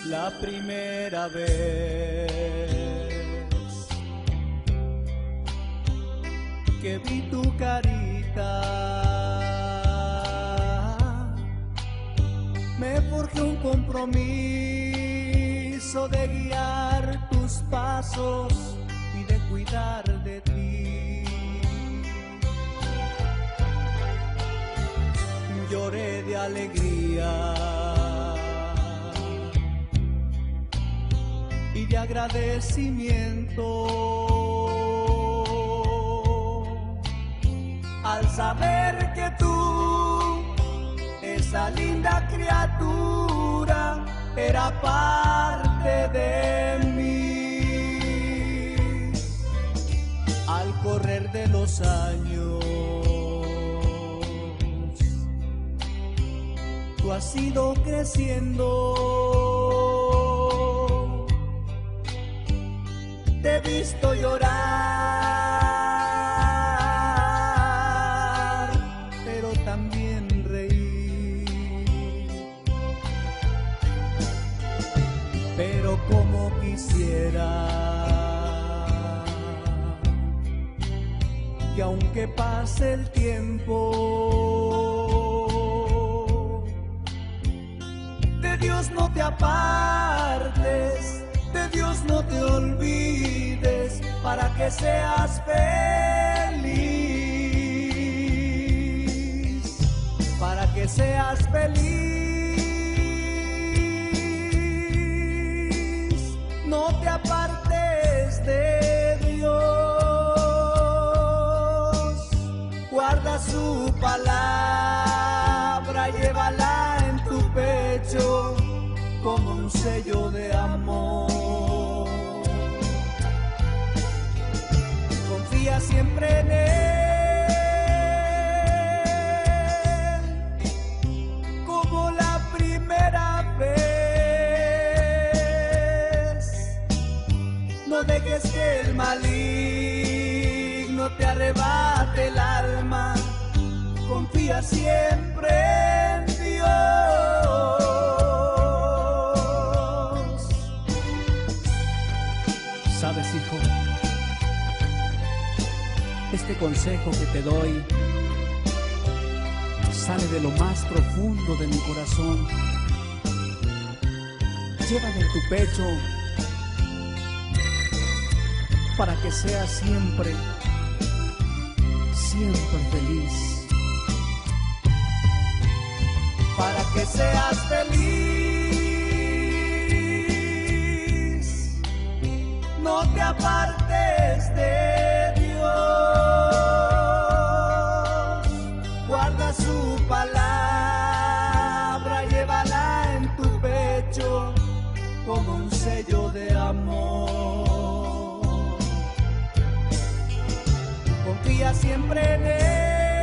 la primera vez que vi tu carita, me forjé un compromiso de guiar tus pasos y de cuidar de ti. Lloré de alegría y de agradecimiento al saber que tú, esa linda criatura, era parte de mí. Al correr de los años, tú has ido creciendo. Te he visto llorar, pero también reír. Pero como quisiera que aunque pase el tiempo, de Dios no te apartes, de Dios no te olvides, para que seas feliz, para que seas feliz. No te apartes de Dios, guarda su palabra, llévala en tu pecho como un sello de amor. Confía siempre en Él, como la primera vez. No dejes que el maligno te arrebate el alma. Confía siempre en Dios. Sabes, hijo, este consejo que te doy sale de lo más profundo de mi corazón. Llévala en tu pecho para que seas siempre, siempre feliz. Para que seas feliz, no te apartes de Dios. Guarda su palabra, llévala en tu pecho como un sello de amor. Confía siempre en Él,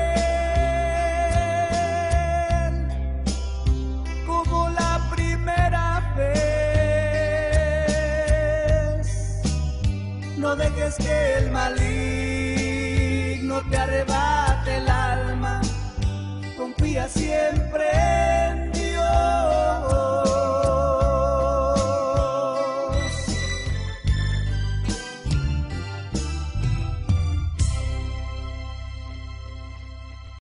no dejes que el maligno te arrebate el alma. Confía siempre